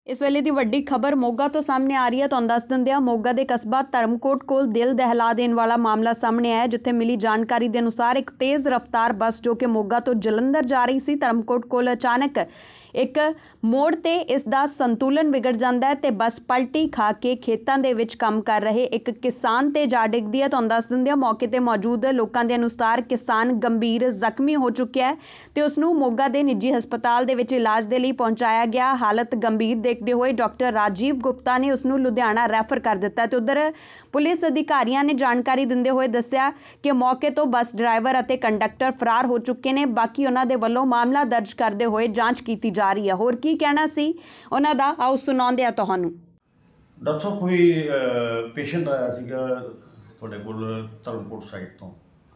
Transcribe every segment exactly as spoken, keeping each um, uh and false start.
इस वेले की वड्डी खबर मोगा तो सामने आ रही है। तुहानूं दस दिंदे आ मोगा के कस्बा धर्मकोट कोल दिल दहला देने वाला मामला सामने आया, जिथे मिली जानकारी के अनुसार एक तेज़ रफ्तार बस जो कि मोगा तो जलंधर जा रही सी, धर्मकोट कोल अचानक एक मोड़ ते इसका संतुलन बिगड़ जाता है तो बस पलटी खा के खेतों के विच काम कर रहे एक किसान ते जा डिगदी है। तुहानूं दस दिंदे आ मौके ते मौजूद लोगों के अनुसार किसान गंभीर जख्मी हो चुका है तो उसनूं मोगा के निजी हस्पताल दे विच इलाज के लिए पहुँचाया गया। हालत गंभीर देखते हुए डॉक्टर राजीव गुप्ता ने उसनूं लुधियाना रैफर कर दिता। तो उधर पुलिस अधिकारियों ने जानकारी दिंदे हुए दस्सिया कि मौके तो बस ड्राइवर और कंडक्टर फरार हो चुके हैं। बाकी उन्हां दे वल्लों मामला दर्ज करते हुए जांच की जा रही है। होर की कहना सी उन्हां दा, आओ सुणाउंदे आ तुहानूं। डॉक्टर साहब कोई पेशेंट आया सीगा तुहाडे कोल धर्मकोट साइड तो?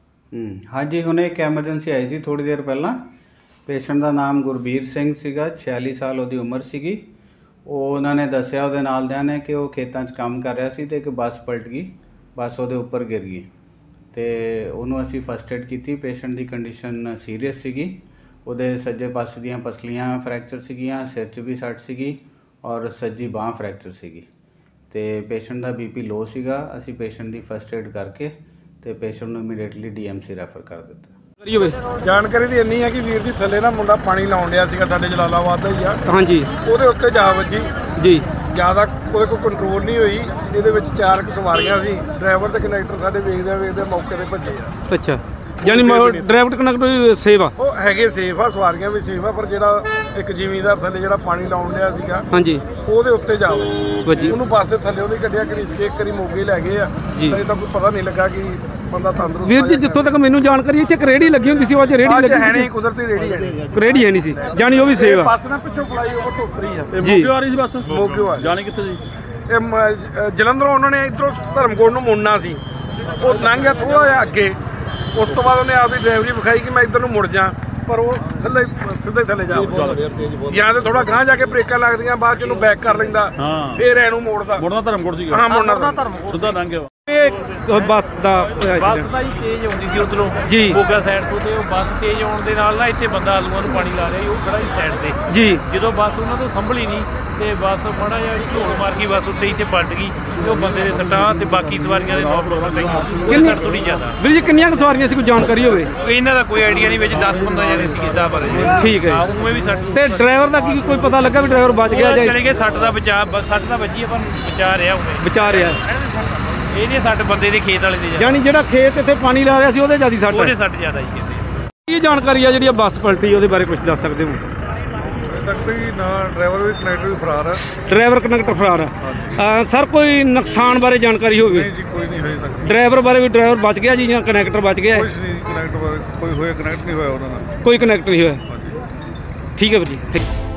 हाँ जी, हुणे एक एमरजेंसी आई सी थोड़ी देर पहला। पेशेंट का नाम गुरबीर सिंह सीगा, छियाली साल उहदी उम्र सीगी। ਉਹ ਉਹਨਾਂ ਨੇ ਦੱਸਿਆ ਉਹਦੇ ਨਾਲਦਿਆਂ ਨੇ ਕਿ ਉਹ ਖੇਤਾਂ 'ਚ ਕੰਮ ਕਰ ਰਿਹਾ ਸੀ ਤੇ ਇੱਕ ਬੱਸ ਪਲਟ ਗਈ, ਬੱਸ ਉਹਦੇ ਉੱਪਰ ਗਿਰ ਗਈ ਤੇ ਉਹਨੂੰ ਅਸੀਂ ਫਸਟ ਏਡ ਕੀਤੀ। ਪੇਸ਼ੈਂਟ ਦੀ ਕੰਡੀਸ਼ਨ ਸੀਰੀਅਸ ਸੀਗੀ, ਉਹਦੇ ਸੱਜੇ ਪਾਸੇ ਦੀਆਂ ਪਸਲੀਆਂ ਫ੍ਰੈਕਚਰ ਸੀਗੀਆਂ, ਸਿਰ 'ਚ ਵੀ ਸੱਟ ਸੀਗੀ ਔਰ ਸੱਜੀ ਬਾਂਹ ਫ੍ਰੈਕਚਰ ਸੀਗੀ ਤੇ ਪੇਸ਼ੈਂਟ ਦਾ ਬੀਪੀ ਲੋ ਸੀਗਾ। ਅਸੀਂ ਪੇਸ਼ੈਂਟ ਦੀ ਫਸਟ ਏਡ ਕਰਕੇ ਤੇ ਪੇਸ਼ੈਂਟ ਨੂੰ ਇਮੀਡੀਏਟਲੀ ਡੀਐਮਸੀ ਰੈਫਰ ਕਰ ਦਿੱਤਾ। जानकारी तो इन्नी है कि वीर जी थले ना मुंडा पानी लाउन दिया सीगा साडे जलालाबाद दा ही आ। हाँ जी, ਉਹਦੇ ਉੱਤੇ ਜਾ ਵੱਜੀ जी, ज़्यादा कोई कोई कंट्रोल नहीं हुई। ਇਹਦੇ ਵਿੱਚ ਚਾਰ ਕੁ ਸਵਾਰੀਆਂ ਸੀ, ਡਰਾਈਵਰ ਤੇ ਕੰਡਕਟਰ ਸਾਡੇ ਵੇਖਦੇ ਵੇਖਦੇ ਮੌਕੇ ਤੇ ਭੱਜੇ ਆ। ਅੱਛਾ, ਯਾਨੀ ਡਰਾਈਵਰ ਕੰਡਕਟਰ ਸੇਫ ਆ? ਉਹ ਹੈਗੇ ਸੇਫ ਆ, ਸਵਾਰੀਆਂ ਵੀ ਸੇਫ ਆ, ਪਰ ਜਿਹੜਾ ਇੱਕ ਜ਼ਿਮੀਂਦਾਰ ਥੱਲੇ ਜਿਹੜਾ ਪਾਣੀ ਲਾਉਣ ਡਿਆ ਸੀਗਾ ਹਾਂਜੀ ਉਹਦੇ ਉੱਤੇ ਜਾ ਵੱਜੀ। ਉਹਨੂੰ ਬੱਸ ਦੇ ਥੱਲੇ ਉਹਨੇ ਕੱਢਿਆ, ਕਰੀ ਇੱਕ ਕਰੀ ਮੋਗੇ ਲੈ ਗਏ ਆ। ਅਜੇ ਤਾਂ ਕੋਈ ਪਤਾ ਨਹੀਂ ਲੱਗਾ ਕਿ ਬੰਦਾ ਤੰਦਰੁਸਤ। ਵੀਰ ਜੀ ਜਿੱਥੋਂ ਤੱਕ ਮੈਨੂੰ ਜਾਣਕਾਰੀ ਇੱਥੇ ਇੱਕ ਰੇਹੜੀ ਲੱਗੀ ਹੁੰਦੀ ਸੀ, ਉਹ ਅੱਜ ਰੇਹੜੀ ਲੱਗੀ ਹੈ ਨਹੀਂ, ਕੁਦਰਤੀ ਰੇਹੜੀ ਹੈ ਨਹੀਂ, ਰੇਹੜੀ ਹੈ ਨਹੀਂ ਸੀ, ਜਾਨੀ ਉਹ ਵੀ ਸੇਵ ਆ। ਬੱਸ ਨਾ ਪਿੱਛੋਂ ਫਲਾਈਓਵਰ ਤੋਂ ਉਤਰੀ ਆ, ਮੋਗੇ ਆ ਰਹੀ ਸੀ ਬੱਸ। ਮੋਗੇ ਆ ਜਾਣੀ ਕਿੱਥੇ ਜੀ? ਇਹ ਜਲੰਧਰੋਂ ਉਹਨਾਂ ਨੇ ਇੱਧਰੋਂ ਧਰਮਕੋਟ ਨੂੰ ਮੁੜਨਾ ਸੀ, ਉਹ ਲੰਘ ਗਿਆ ਥੋੜਾ ਜਿਹਾ ਅੱਗੇ। ਉਸ ਤੋਂ ਬਾਅਦ ਉਹਨੇ ਆਪਦੀ ਡਰਾਈਵਰੀ ਵਿਖਾਈ ਕਿ ਮੈਂ ਇੱਧਰ ਨੂੰ ਮੁੜ ਜਾ, ਪਰ ਉਹ ਥੱਲੇ ਸਿੱਧੇ ਥੱਲੇ ਜਾ ਜਾਂ ਤੇ ਥੋੜਾ ਗਾਂਹ ਜਾ ਕੇ ਬ੍ਰੇਕਾਂ ਲੱਗਦੀਆਂ, ਬਾਅਦ ਚ ਉਹਨੂੰ ਬੈਕ ਕਰ ਲੈਂਦਾ, ਫੇਰ ਇਹਨੂੰ ਮੋੜਦਾ। ਮੁੜਨਾ ਧਰਮਕੋਟ ਸੀਗਾ? ਹਾਂ, ਮੁੜਨਾ ਧਰਮਕੋਟ ਸਿੱਧਾ ਲੰਘ ਗਿਆ। ਇਹ ਬੱਸ ਦਾ ਬੱਸ ਦਾ ਹੀ ਤੇਜ਼ ਆਉਂਦੀ ਸੀ ਉਧਰੋਂ ਜੀ, ਮੋਗਾ ਸਾਈਡ ਤੋਂ, ਤੇ ਉਹ ਬੱਸ ਤੇਜ਼ ਆਉਣ ਦੇ ਨਾਲ ਨਾ ਇੱਥੇ ਬੰਦਾ ਆਲੂਆਂ ਨੂੰ ਪਾਣੀ ਲਾ ਰਿਹਾ ਸੀ, ਉਹ ਖੜਾ ਸੀ ਸਾਈਡ ਤੇ ਜੀ। ਜਦੋਂ ਬੱਸ ਉਹਨਾਂ ਤੋਂ ਸੰਭਲੀ ਨਹੀਂ ਤੇ ਬੱਸ ਮਾੜਾ ਜਿਹਾ ਝੋਲ ਮਾਰ ਗਈ, ਬੱਸ ਉੱਤੇ ਹੀ ਤੇ ਪਲਟ ਗਈ ਤੇ ਉਹ ਬੰਦੇ ਦੇ ਸੱਟਾਂ ਤੇ ਬਾਕੀ ਸਵਾਰੀਆਂ ਦੇ ਨੌ ਪ੍ਰੋਸੈਸ ਪਈ। ਕਿੰਨੀ ਥੋੜੀ ਜ਼ਿਆਦਾ ਵੀਰ ਜੀ, ਕਿੰਨੀਆਂ ਸਵਾਰੀਆਂ ਸੀ, ਕੋਈ ਜਾਣਕਾਰੀ ਹੋਵੇ? ਇਹਨਾਂ ਦਾ ਕੋਈ ਆਈਡੀਆ ਨਹੀਂ, ਵਿੱਚ ਦਸ ਪੰਦਰਾਂ ਜਣੇ ਸੀ ਕਿਦਾਂ ਪਰ। ਠੀਕ ਹੈ, ਉਵੇਂ ਵੀ ਸੱਟ। ਤੇ ਡਰਾਈਵਰ ਦਾ ਕੀ ਕੋਈ ਪਤਾ ਲੱਗਾ ਵੀ ਡਰਾਈਵਰ ਬਚ ਗਿਆ ਜਾਂ ਚਲੇ ਗਏ? ਸੱਟ ਦਾ ਬਚਾਅ, ਸੱਟ ਦਾ ਵੱਜੀ ਪਰ ਬਚਾ ਰਿਹਾ ਉਵੇਂ, ਬਚਾ ਰਿਹਾ। ਇਹਨੇ ਸੱਟ ਬੰਦੇ ਦੇ ਖੇਤ ਵਾਲੇ ਦੇ ਜਾਨੀ ਜਿਹੜਾ ਖੇਤ ਇੱਥੇ ਪਾਣੀ ਲਾ ਰਿਹਾ ਸੀ ਉਹਦੇ ਜ਼ਿਆਦਾ ਸੱਟ? ਉਹਦੇ ਸੱਟ ਜ਼ਿਆਦਾ ਜੀ ਕਹਿੰਦੇ। ਕੀ ਜਾਣਕਾਰੀ ਆ ਜਿਹੜੀ ਬੱਸ ਪਲਟੀ, ਉਹਦੇ ਬਾਰੇ ਕੁਝ ਦੱਸ ਸਕਦੇ ਹੋ? ਤੱਕ ਵੀ ਨਾ ਡਰਾਈਵਰ ਵੀ ਕੰਡਕਟਰ ਵੀ ਫਰਾਰ ਆ। ਡਰਾਈਵਰ ਕੰਡਕਟਰ ਫਰਾਰ ਆ ਸਰ? ਕੋਈ ਨੁਕਸਾਨ ਬਾਰੇ ਜਾਣਕਾਰੀ ਹੋਵੇ? ਨਹੀਂ ਜੀ, ਕੋਈ ਨਹੀਂ ਹਜੇ ਤੱਕ। ਡਰਾਈਵਰ ਬਾਰੇ ਵੀ, ਡਰਾਈਵਰ ਬਚ ਗਿਆ ਜੀ ਜਾਂ ਕੰਡਕਟਰ ਬਚ ਗਿਆ? ਕੋਈ ਨਹੀਂ, ਕੰਡਕਟਰ ਕੋਈ ਹੋਇਆ, ਕਨੈਕਟ ਨਹੀਂ ਹੋਇਆ ਉਹਨਾਂ ਨਾਲ, ਕੋਈ ਕਨੈਕਟ ਨਹੀਂ ਹੋਇਆ। ਠੀਕ ਹੈ ਵੀਰ ਜੀ।